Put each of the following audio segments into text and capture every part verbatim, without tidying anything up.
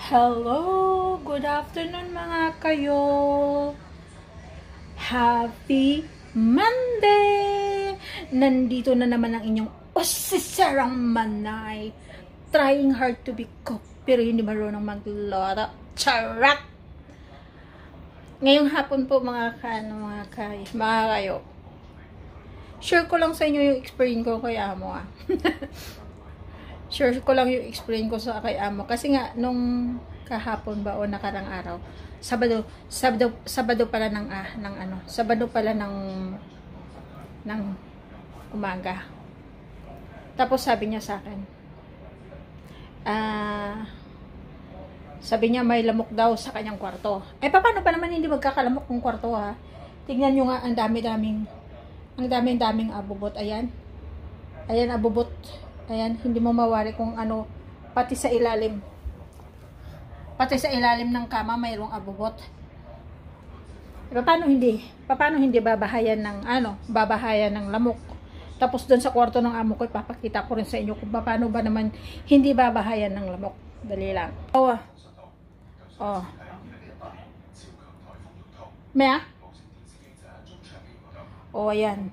Hello! Good afternoon mga kayo! Happy Monday! Nandito na naman ang inyong osisarang manay. Trying hard to be cook, pero hindi marunong magluto. Charat! Ngayong hapon po mga kano, mga kay, mga kayo. Share ko lang sa inyo yung experience ko kay amo ah. Share ko lang yung experience ko sa kay amo kasi nga nung kahapon ba o nakarang araw, Sabado, Sabado, Sabado pala ng ah ng ano, Sabado pala ng ng umaga. Tapos sabi niya sa akin, ah sabi niya may lamok daw sa kanyang kwarto. Eh paano pa naman hindi magkakalamok ng kwarto ha? Tingnan niyo nga ang dami-daming ang daming-daming abubot. Ayan. Ayan abubot. Ayan, hindi mo mawari kung ano, pati sa ilalim. Pati sa ilalim ng kama mayroong abubot. E, paano hindi? Paano hindi babahayan ng ano, babahayan ng lamok? Tapos doon sa kwarto ng amo ko, ipapakita ko rin sa inyo kung paano ba naman hindi babahayan ng lamok. Dali lang. Oh. Oh. Mea? Oh, ayan.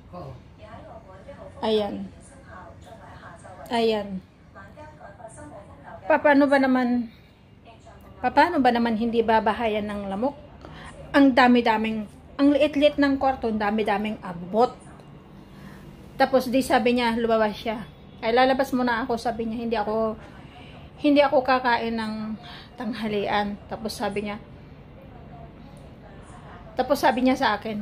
Ayan. Ayan. Paano ba naman paano ba naman hindi babahayan ng lamok? Ang dami-daming, ang liit-liit ng kwarto, ang dami-daming abot. Tapos di sabi niya, lumabas siya. Ay lalabas muna ako, sabi niya, hindi ako hindi ako kakain ng tanghalian. Tapos sabi niya, tapos sabi niya sa akin,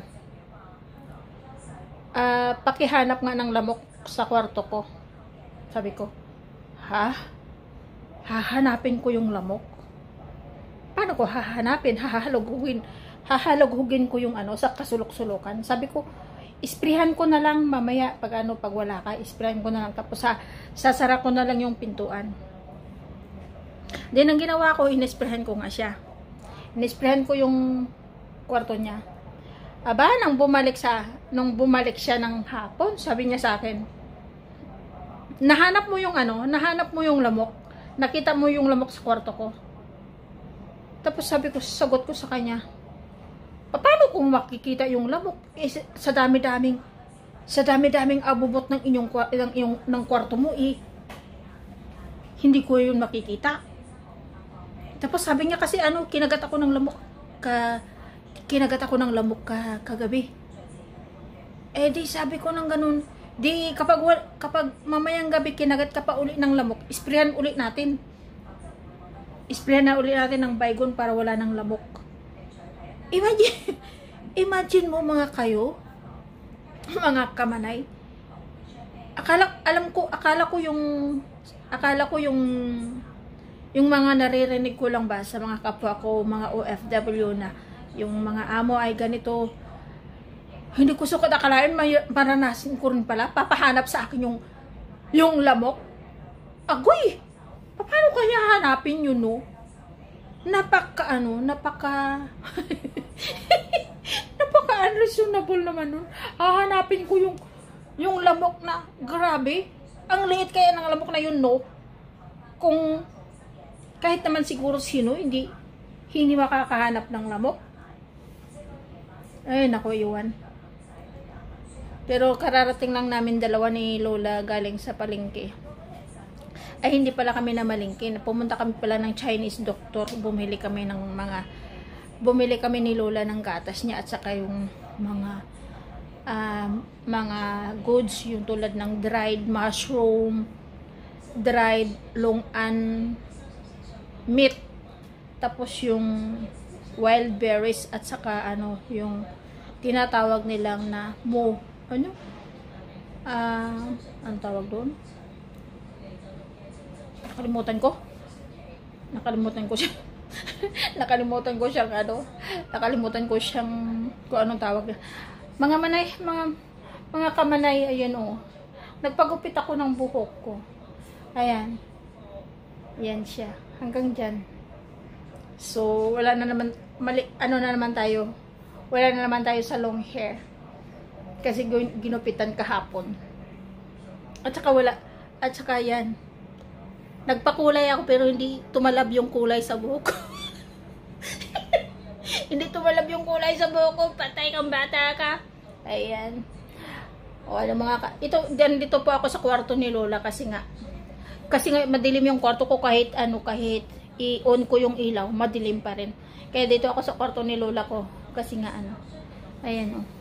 ah, pakihanap nga ng lamok sa kwarto ko. Sabi ko, ha? Hahanapin ko yung lamok? Paano ko hahanapin? Hahalugugin. Hahalugugin ko yung ano, sa kasulok-sulukan. Sabi ko, isprihan ko na lang mamaya pag ano, pag wala ka. Isprihan ko na lang. Tapos sa, sasara ko na lang yung pintuan. Then ang ginawa ko, inisprihan ko nga siya. Inisprihan ko yung kwarto niya. Aba, nang bumalik sa, nung bumalik siya ng hapon, sabi niya sa akin, nahanap mo yung ano, nahanap mo yung lamok, nakita mo yung lamok sa kwarto ko. Tapos sabi ko, sagot ko sa kanya, paano kung makikita yung lamok? Eh, sa dami-daming, sa dami-daming abubot ng inyong, ng, inyong, ng kwarto mo, eh, hindi ko yun makikita. Tapos sabi niya kasi, ano, kinagat ako ng lamok, ka, kinagat ako ng lamok ka, kagabi. Eh, di sabi ko ng ganun, di kapag kapag mamayang gabi kinagat ka pa uli ng lamok, isprayan uli natin. Isprayan na uli natin ng baygon para wala ng lamok. Imagine, imagine mo mga kayo, mga kamanay. Akala alam ko, akala ko yung akala ko yung yung mga naririnig ko lang ba sa mga kapwa ko, mga O F W na yung mga amo ay ganito. Hindi ko sukat akalain, maranasin ko rin pala. Papahanap sa akin yung, yung lamok. Agoy! Paano kaya hanapin yun, no? Napaka, ano, napaka... napaka unreasonable naman nun. Hahanapin ko yung, yung lamok na, grabe. Ang liit kaya ng lamok na yun, no? Kung, kahit naman siguro sino, hindi, hindi makakahanap ng lamok. Ay, naku, iwan. Pero kararating lang namin dalawa ni Lola galing sa palengke. Ay hindi pala kami na malingki. Pumunta kami pala ng Chinese doctor. Bumili kami ng mga bumili kami ni Lola ng gatas niya at saka yung mga uh, mga goods yung tulad ng dried mushroom, dried long-an meat, tapos yung wild berries at saka ano yung tinatawag nilang na mo ano? Ah, uh, ang tawag doon? Nakalimutan ko. Nakalimutan ko siya. Nakalimutan ko siyang ano. Nakalimutan ko siyang kung anong tawag. Mga manay, mga mga kamanay, ayan oh. Nagpagupit ako ng buhok ko. Ayan. Yan siya. Hanggang dyan. So, wala na naman mali, ano na naman tayo. Wala na naman tayo sa long hair. Kasi ginupitan kahapon. At saka wala, at saka yan. Nagpakulay ako pero hindi tumalab yung kulay sa buhok ko. Hindi tumalab yung kulay sa buhok ko. Patay kang bata ka. Ayan. O ano mga ka... Ito, dyan, dito po ako sa kwarto ni Lola kasi nga. Kasi nga madilim yung kwarto ko kahit ano, kahit i-on ko yung ilaw, madilim pa rin. Kaya dito ako sa kwarto ni Lola ko. Kasi nga ano. Ayan o.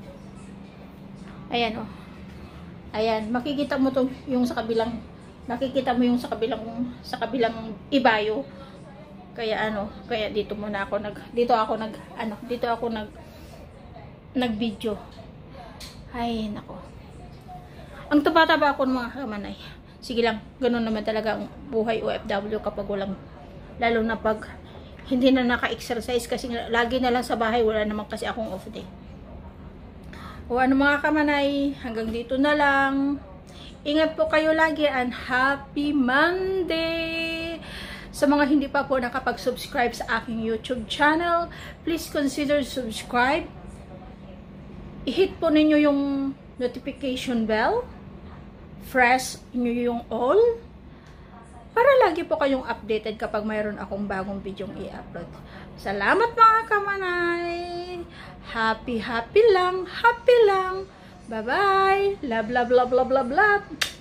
Ayan o. Ayan. Makikita mo to yung sa kabilang... Nakikita mo yung sa kabilang sa kabilang ibayo. Kaya ano, kaya dito muna ako nag dito ako nag ano, dito ako nag nag-video. Ay nako. Ang taba-taba ako ng mga kamanay. Sige lang, ganoon naman talaga ang buhay O F W kapag walang, lalo na pag hindi na naka-exercise kasi lagi na lang sa bahay, wala naman kasi akong off day. O ano mga kamanay, hanggang dito na lang. Ingat po kayo lagi and happy Monday! Sa mga hindi pa po nakapag-subscribe sa aking YouTube channel, please consider subscribe. I-hit po ninyo yung notification bell. Press nyo yung all. Para lagi po kayong updated kapag mayroon akong bagong videong i-upload. Salamat mga kamanay! Happy, happy lang! Happy lang! Bye-bye! Love, love, love, love, love, love!